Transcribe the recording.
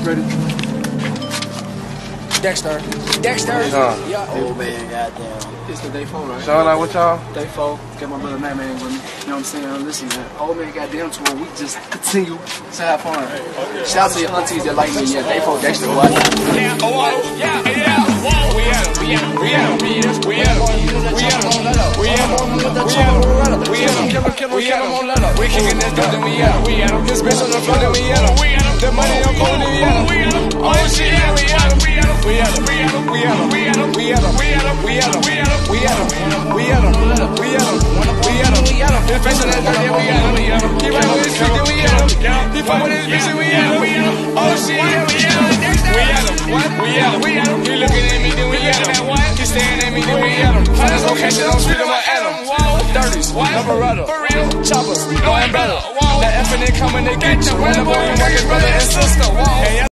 ready? Dexter. Yeah. Oh man, goddamn. It's the day 4, right? Sean, like what y'all? Day 4. Got my brother Nightman with me. You know what I'm saying? Listen, man. Old man goddamn tour. We just continue to have fun. Shout out to your aunties that like me. Yeah, day 4, Dexter. What? Yeah. We kicking this dope, then we at 'em. This bitch on the floor, then we at 'em. The money on cold, then we at 'em. Oh shit, yeah, we at 'em. We at 'em. This bitch on that dirt, yeah, we at 'em. He right with his feet, then we at 'em. He fuck with his bitch, then we at 'em. Oh shit, yeah, we at 'em. We at 'em. He looking at me, then we at 'em. He staring at me, then we at 'em. Find his location, I'm speeding my at 'em. 30s, no Beretta, choppers, no umbrella. That F and they coming, they get you. When the boy and work his brother and sister.